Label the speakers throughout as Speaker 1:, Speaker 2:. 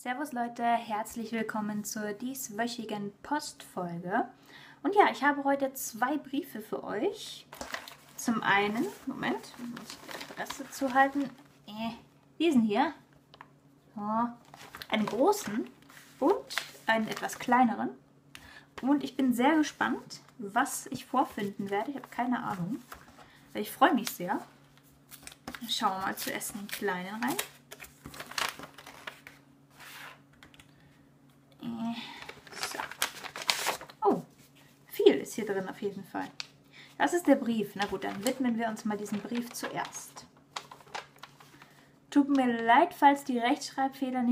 Speaker 1: Servus Leute, herzlich willkommen zur dieswöchigen Postfolge. Und ja, ich habe heute zwei Briefe für euch. Zum einen, Moment, muss ich die Adresse zuhalten, diesen hier, einen großen und einen etwas kleineren. Und ich bin sehr gespannt, was ich vorfinden werde. Ich habe keine Ahnung. Ich freue mich sehr. Schauen wir mal zuerst in den kleinen rein. So. Oh, viel ist hier drin auf jeden Fall. Das ist der Brief. Na gut, dann widmen wir uns mal diesem Brief zuerst. Tut mir leid, falls die Rechtschreibung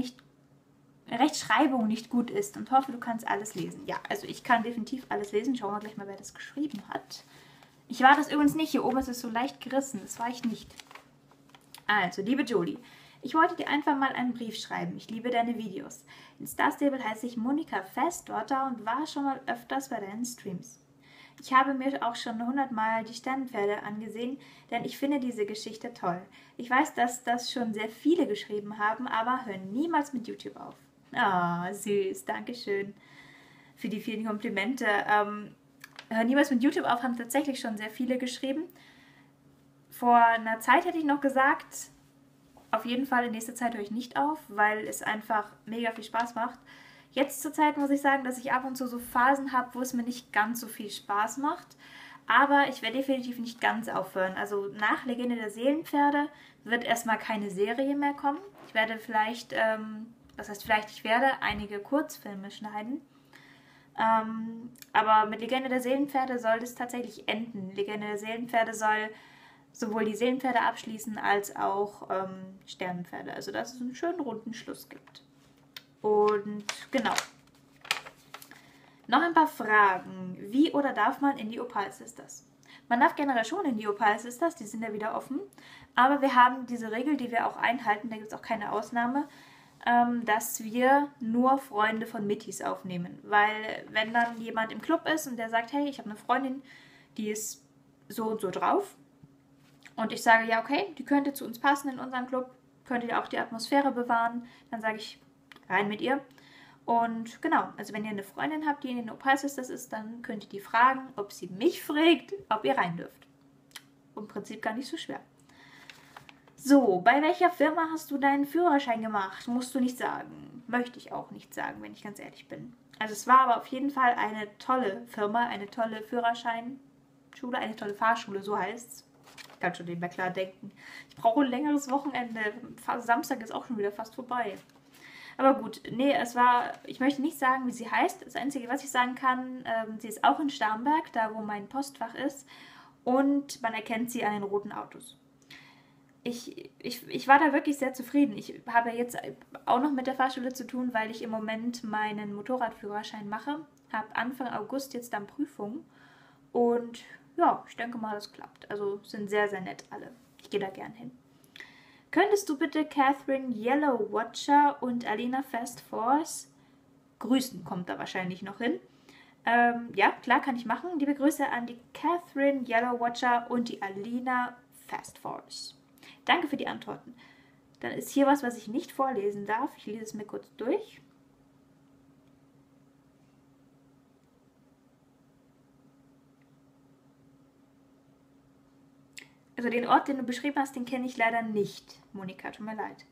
Speaker 1: nicht gut ist und hoffe, du kannst alles lesen. Ja, also ich kann definitiv alles lesen. Schauen wir gleich mal, wer das geschrieben hat. Ich war das übrigens nicht. Hier oben ist es so leicht gerissen. Das war ich nicht. Also, liebe Jolie, ich wollte dir einfach mal einen Brief schreiben. Ich liebe deine Videos. In Star Stable heiße ich Monika Festdotter und war schon mal öfters bei deinen Streams. Ich habe mir auch schon 100-mal die Sternenpferde angesehen, denn ich finde diese Geschichte toll. Ich weiß, dass das schon sehr viele geschrieben haben, aber hör niemals mit YouTube auf. Ah, süß, dankeschön für die vielen Komplimente. Hör niemals mit YouTube auf, haben tatsächlich schon sehr viele geschrieben. Vor einer Zeit hätte ich noch gesagt, auf jeden Fall in nächster Zeit höre ich nicht auf, weil es einfach mega viel Spaß macht. Jetzt zur Zeit muss ich sagen, dass ich ab und zu so Phasen habe, wo es mir nicht ganz so viel Spaß macht. Aber ich werde definitiv nicht ganz aufhören. Also nach Legende der Seelenpferde wird erstmal keine Serie mehr kommen. Ich werde vielleicht, ich werde einige Kurzfilme schneiden. Aber mit Legende der Seelenpferde soll es tatsächlich enden. Legende der Seelenpferde soll sowohl die Seelenpferde abschließen als auch Sternenpferde. Also dass es einen schönen runden Schluss gibt. Und genau. Noch ein paar Fragen. Wie oder darf man in die Opal Sisters? Man darf generell schon in die Opal Sisters, die sind ja wieder offen. Aber wir haben diese Regel, die wir auch einhalten, da gibt es auch keine Ausnahme, dass wir nur Freunde von Mittis aufnehmen. Weil wenn dann jemand im Club ist und der sagt, hey, ich habe eine Freundin, die ist so und so drauf. Und ich sage, ja, okay, die könnte zu uns passen in unseren Club, könnte ja auch die Atmosphäre bewahren. Dann sage ich, rein mit ihr. Und genau, also wenn ihr eine Freundin habt, die in den Opal Sisters ist, dann könnt ihr die fragen, ob sie mich fragt, ob ihr rein dürft. Im Prinzip gar nicht so schwer. So, bei welcher Firma hast du deinen Führerschein gemacht? Musst du nicht sagen. Möchte ich auch nicht sagen, wenn ich ganz ehrlich bin. Also es war aber auf jeden Fall eine tolle Firma, eine tolle Führerscheinschule, eine tolle Fahrschule, so heißt es. Ich kann schon nicht mehr klar denken. Ich brauche ein längeres Wochenende. Samstag ist auch schon wieder fast vorbei. Aber gut, nee, ich möchte nicht sagen, wie sie heißt. Das Einzige, was ich sagen kann, sie ist auch in Starnberg, da wo mein Postfach ist. Und man erkennt sie an den roten Autos. Ich war da wirklich sehr zufrieden. Ich habe jetzt auch noch mit der Fahrschule zu tun, weil ich im Moment meinen Motorradführerschein mache. Habe Anfang August jetzt dann Prüfung. Und ja, ich denke mal, das klappt. Also sind sehr, sehr nett alle. Ich gehe da gern hin. Könntest du bitte Catherine Yellow Watcher und Alina Fast Force grüßen? Kommt da wahrscheinlich noch hin. Ja, klar, kann ich machen. Liebe Grüße an die Catherine Yellow Watcher und die Alina Fast Force. Danke für die Antworten. Dann ist hier was ich nicht vorlesen darf. Ich lese es mir kurz durch. Also den Ort, den du beschrieben hast, den kenne ich leider nicht, Monika, tut mir leid.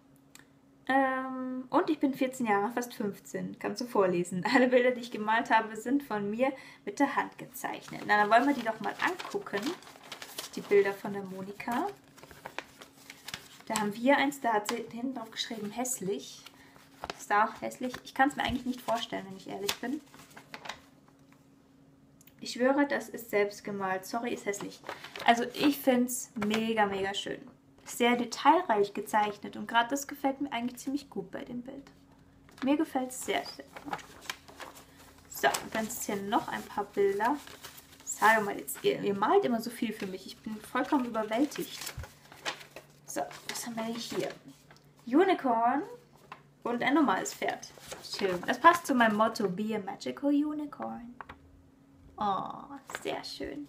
Speaker 1: Und ich bin 14 Jahre, fast 15. Kannst du vorlesen. Alle Bilder, die ich gemalt habe, sind von mir mit der Hand gezeichnet. Na, dann wollen wir die doch mal angucken. Die Bilder von der Monika. Da haben wir eins, da hat sie hinten drauf geschrieben, hässlich. Ist da auch hässlich? Ich kann es mir eigentlich nicht vorstellen, wenn ich ehrlich bin. Ich schwöre, das ist selbst gemalt. Sorry, ist hässlich. Also ich finde es mega, mega schön. Sehr detailreich gezeichnet und gerade das gefällt mir eigentlich ziemlich gut bei dem Bild. Mir gefällt es sehr, sehr gut. So, und dann ist hier noch ein paar Bilder. Sage mal jetzt, ihr malt immer so viel für mich. Ich bin vollkommen überwältigt. So, was haben wir denn hier? Unicorn und ein normales Pferd. Schön. Das passt zu meinem Motto, Be a Magical Unicorn. Oh, sehr schön.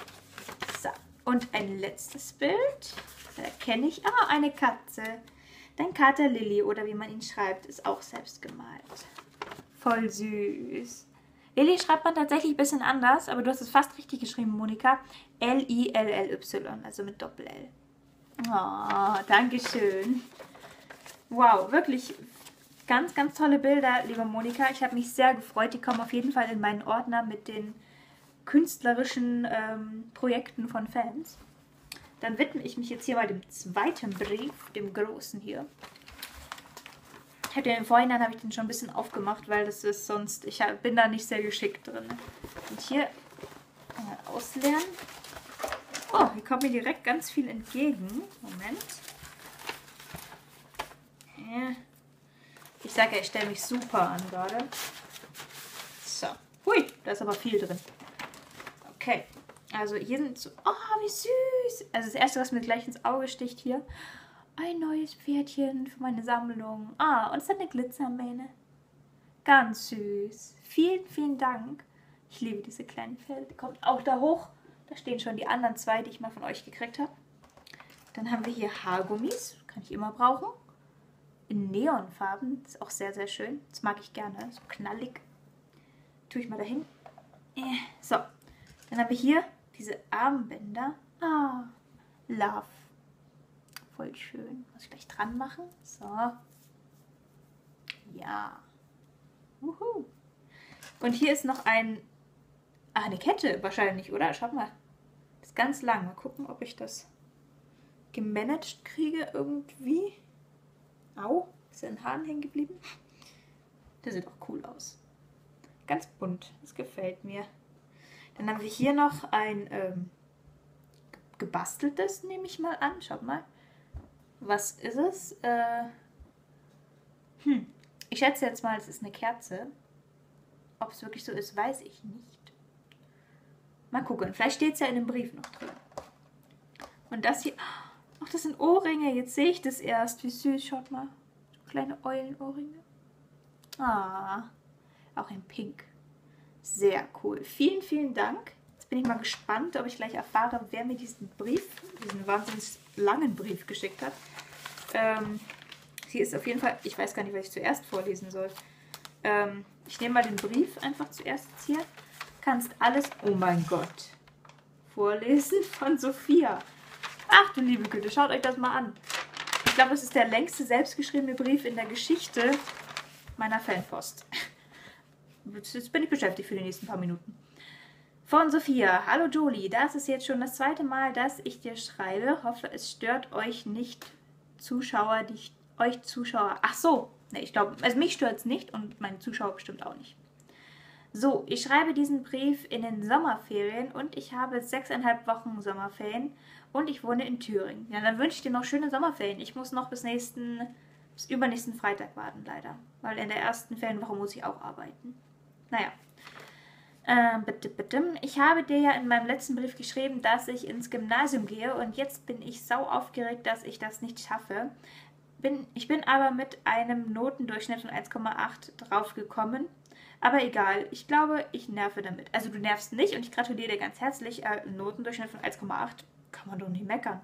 Speaker 1: So, und ein letztes Bild. Da erkenne ich, eine Katze. Dein Kater Lilly, oder wie man ihn schreibt, ist auch selbst gemalt. Voll süß. Lilly schreibt man tatsächlich ein bisschen anders, aber du hast es fast richtig geschrieben, Monika. Lilly, also mit Doppel-L. Oh, danke schön. Wow, wirklich ganz, ganz tolle Bilder, liebe Monika. Ich habe mich sehr gefreut. Die kommen auf jeden Fall in meinen Ordner mit den künstlerischen Projekten von Fans. Dann widme ich mich jetzt hier mal dem zweiten Brief, dem großen hier. Ich habe den im Vorhinein schon ein bisschen aufgemacht, weil das ist sonst, bin da nicht sehr geschickt drin. Und hier mal ausleeren. Oh, hier kommt mir direkt ganz viel entgegen. Moment. Ich sage ja, ich stelle mich super an gerade. So. Hui, da ist aber viel drin. Okay. Also hier sind so... Oh, wie süß. Also das erste, was mir gleich ins Auge sticht hier. Ein neues Pferdchen für meine Sammlung. Ah, und es hat eine Glitzermähne. Ganz süß. Vielen, vielen Dank. Ich liebe diese kleinen Pferde. Die kommt auch da hoch. Da stehen schon die anderen zwei, die ich mal von euch gekriegt habe. Dann haben wir hier Haargummis. Kann ich immer brauchen. In Neonfarben. Das ist auch sehr, sehr schön. Das mag ich gerne. So knallig. Tue ich mal dahin. So. Dann haben wir hier diese Armbänder. Ah, Love. Voll schön. Muss ich gleich dran machen. So. Ja. Wuhu. Und hier ist noch eine Kette wahrscheinlich, oder? Schaut mal. Das ist ganz lang. Mal gucken, ob ich das gemanagt kriege irgendwie. Au, ist in den Haaren hängen geblieben. Der sieht auch cool aus. Ganz bunt. Das gefällt mir. Dann haben wir hier noch ein gebasteltes, nehme ich mal an. Schaut mal. Was ist es? Ich schätze jetzt mal, es ist eine Kerze. Ob es wirklich so ist, weiß ich nicht. Mal gucken. Vielleicht steht es ja in dem Brief noch drin. Und das hier... Ach, das sind Ohrringe. Jetzt sehe ich das erst. Wie süß. Schaut mal. So kleine Eulenohrringe. Ah. Auch in Pink. Sehr cool. Vielen, vielen Dank. Jetzt bin ich mal gespannt, ob ich gleich erfahre, wer mir diesen wahnsinnig langen Brief geschickt hat. Hier ist auf jeden Fall, ich weiß gar nicht, was ich zuerst vorlesen soll. Ich nehme mal den Brief einfach zuerst hier. Kannst alles, oh mein Gott, vorlesen von Sophia. Ach du liebe Güte, schaut euch das mal an. Ich glaube, es ist der längste selbstgeschriebene Brief in der Geschichte meiner Fanpost. Jetzt bin ich beschäftigt für die nächsten paar Minuten. Von Sophia. Hallo Jolie, das ist jetzt schon das zweite Mal, dass ich dir schreibe. Hoffe, es stört euch nicht, Zuschauer, Ach so, ne, ich glaube, also mich stört es nicht und meine Zuschauer bestimmt auch nicht. So, ich schreibe diesen Brief in den Sommerferien und ich habe 6,5 Wochen Sommerferien und ich wohne in Thüringen. Ja, dann wünsche ich dir noch schöne Sommerferien. Ich muss noch bis übernächsten Freitag warten, leider. Weil in der ersten Ferienwoche muss ich auch arbeiten. Naja. Bitte. Ich habe dir ja in meinem letzten Brief geschrieben, dass ich ins Gymnasium gehe und jetzt bin ich sau aufgeregt, dass ich das nicht schaffe. Ich bin aber mit einem Notendurchschnitt von 1,8 draufgekommen. Aber egal, ich glaube, ich nerve damit. Also du nervst nicht und ich gratuliere dir ganz herzlich. Notendurchschnitt von 1,8 kann man doch nicht meckern.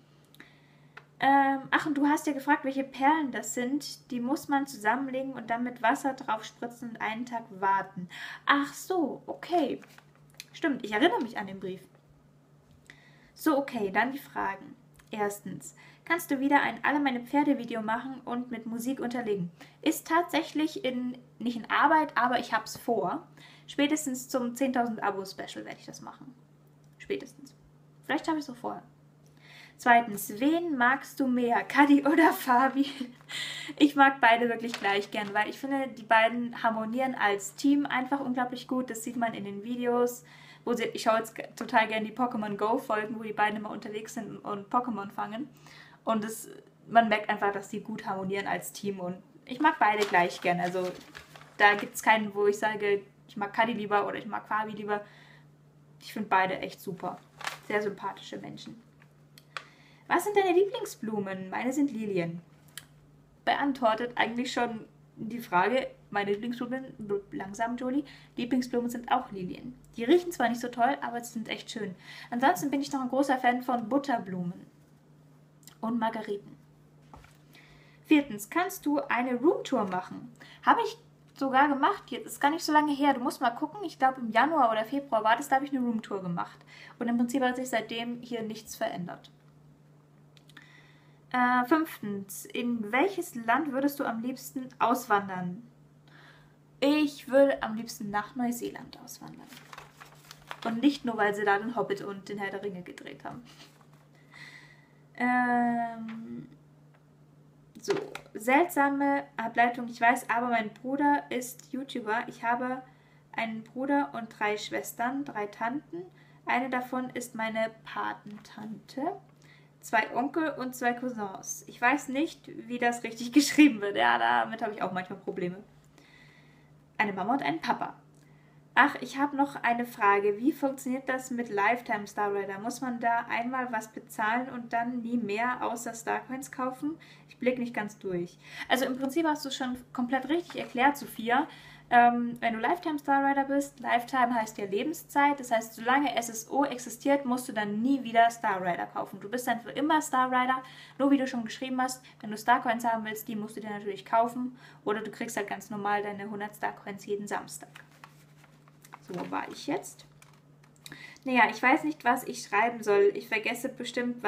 Speaker 1: Ach, und du hast ja gefragt, welche Perlen das sind. Die muss man zusammenlegen und dann mit Wasser drauf spritzen und einen Tag warten. Ach so, okay. Stimmt, ich erinnere mich an den Brief. So, okay, dann die Fragen. Erstens, kannst du wieder ein Alle meine Pferde-Video machen und mit Musik unterlegen? Ist tatsächlich nicht in Arbeit, aber ich habe es vor. Spätestens zum 10.000 Abo-Special werde ich das machen. Spätestens. Vielleicht habe ich es auch vorher. Zweitens, wen magst du mehr, Kadi oder Fabi? Ich mag beide wirklich gleich gern, weil ich finde, die beiden harmonieren als Team einfach unglaublich gut. Das sieht man in den Videos. Ich schaue jetzt total gerne die Pokémon Go Folgen, wo die beiden immer unterwegs sind und Pokémon fangen. Und man merkt einfach, dass die gut harmonieren als Team. Und ich mag beide gleich gern. Also da gibt es keinen, wo ich sage, ich mag Kadi lieber oder ich mag Fabi lieber. Ich finde beide echt super. Sehr sympathische Menschen. Was sind deine Lieblingsblumen? Meine sind Lilien. Beantwortet eigentlich schon die Frage, meine Lieblingsblumen, langsam Jolie, Lieblingsblumen sind auch Lilien. Die riechen zwar nicht so toll, aber sie sind echt schön. Ansonsten bin ich noch ein großer Fan von Butterblumen und Margeriten. Viertens, kannst du eine Roomtour machen? Habe ich sogar gemacht, jetzt ist gar nicht so lange her. Du musst mal gucken, ich glaube im Januar oder Februar war das, da habe ich eine Roomtour gemacht. Und im Prinzip hat sich seitdem hier nichts verändert. Fünftens, in welches Land würdest du am liebsten auswandern? Ich würde am liebsten nach Neuseeland auswandern. Und nicht nur, weil sie da den Hobbit und den Herr der Ringe gedreht haben. So, seltsame Ableitung, ich weiß, aber mein Bruder ist YouTuber. Ich habe einen Bruder und 3 Schwestern, 3 Tanten. Eine davon ist meine Patentante. 2 Onkel und 2 Cousins. Ich weiß nicht, wie das richtig geschrieben wird. Ja, damit habe ich auch manchmal Probleme. Eine Mama und einen Papa. Ach, ich habe noch eine Frage. Wie funktioniert das mit Lifetime Star Rider? Muss man da einmal was bezahlen und dann nie mehr außer Starcoins kaufen? Ich blicke nicht ganz durch. Also im Prinzip hast du es schon komplett richtig erklärt, Sophia. Wenn du Lifetime Star Rider bist, Lifetime heißt ja Lebenszeit. Das heißt, solange SSO existiert, musst du dann nie wieder Star Rider kaufen. Du bist dann für immer Star Rider. Nur wie du schon geschrieben hast, wenn du Starcoins haben willst, die musst du dir natürlich kaufen. Oder du kriegst halt ganz normal deine 100 Starcoins jeden Samstag. So, wo war ich jetzt? Naja, ich weiß nicht, was ich schreiben soll. Ich vergesse bestimmt,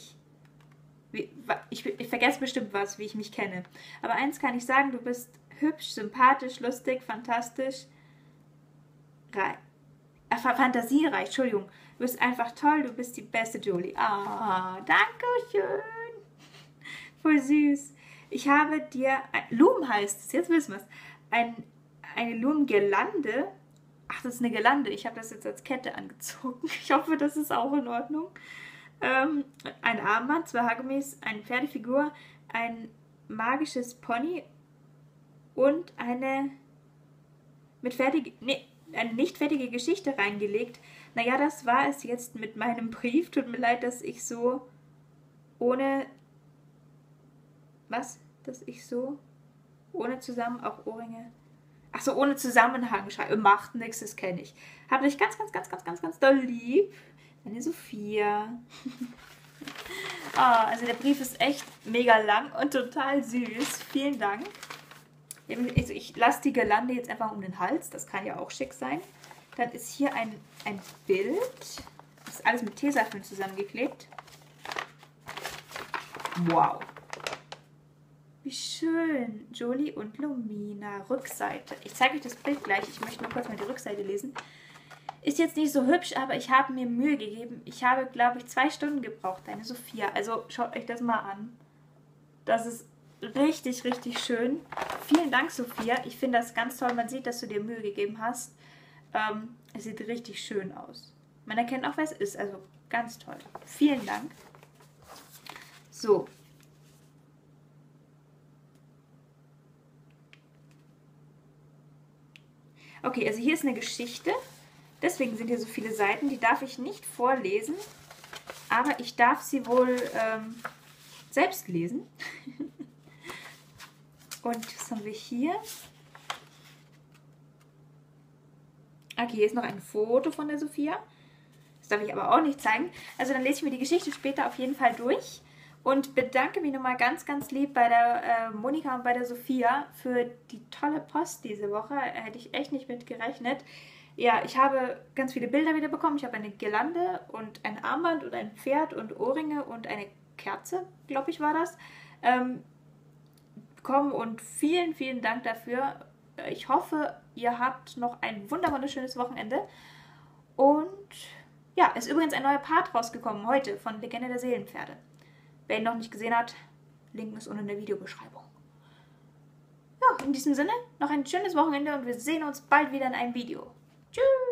Speaker 1: ich vergesse bestimmt was, wie ich mich kenne. Aber eins kann ich sagen, du bist hübsch, sympathisch, lustig, fantastisch, fantasiereich, Entschuldigung. Du bist einfach toll, du bist die beste Jolie. Ah, danke schön. Voll süß. Ich habe dir, Loom heißt es, jetzt wissen wir es, eine Loom-Girlande. Ach, das ist eine Girlande. Ich habe das jetzt als Kette angezogen. Ich hoffe, das ist auch in Ordnung. Ein Armband, 2 Haargummis, eine Pferdefigur, ein magisches Pony und eine nicht fertige Geschichte reingelegt. Naja, das war es jetzt mit meinem Brief. Tut mir leid, dass ich so ohne... Was? Dass ich so ohne zusammen auch Ohrringe... Ach so, ohne Zusammenhang schreibe. Macht nichts, das kenne ich. Hab dich ganz, ganz, ganz, ganz, ganz, ganz doll lieb. Deine Sophia. Oh, also der Brief ist echt mega lang und total süß. Vielen Dank. Also ich lasse die Girlande jetzt einfach um den Hals. Das kann ja auch schick sein. Dann ist hier ein Bild. Das ist alles mit Tesafilm zusammengeklebt. Wow. Wie schön. Jolie und Lumina. Rückseite. Ich zeige euch das Bild gleich. Ich möchte nur kurz mal die Rückseite lesen. Ist jetzt nicht so hübsch, aber ich habe mir Mühe gegeben. Ich habe, glaube ich, 2 Stunden gebraucht, deine Sophia. Also schaut euch das mal an. Das ist richtig, richtig schön. Vielen Dank, Sophia. Ich finde das ganz toll. Man sieht, dass du dir Mühe gegeben hast. Es sieht richtig schön aus. Man erkennt auch, wer es ist. Also ganz toll. Vielen Dank. So. Okay, also hier ist eine Geschichte. Deswegen sind hier so viele Seiten. Die darf ich nicht vorlesen. Aber ich darf sie wohl selbst lesen. Und was haben wir hier? Okay, hier ist noch ein Foto von der Sophia. Das darf ich aber auch nicht zeigen. Also dann lese ich mir die Geschichte später auf jeden Fall durch. Und bedanke mich nochmal ganz, ganz lieb bei der Monika und bei der Sophia für die tolle Post diese Woche. Hätte ich echt nicht mit gerechnet. Ja, ich habe ganz viele Bilder wieder bekommen. Ich habe eine Girlande und ein Armband und ein Pferd und Ohrringe und eine Kerze, glaube ich, war das. Bekommen und vielen, vielen Dank dafür. Ich hoffe, ihr habt noch ein wunderschönes Wochenende. Und ja, ist übrigens ein neuer Part rausgekommen heute von Legende der Seelenpferde. Wer ihn noch nicht gesehen hat, Link ist unten in der Videobeschreibung. Ja, in diesem Sinne, noch ein schönes Wochenende und wir sehen uns bald wieder in einem Video. Tschüss!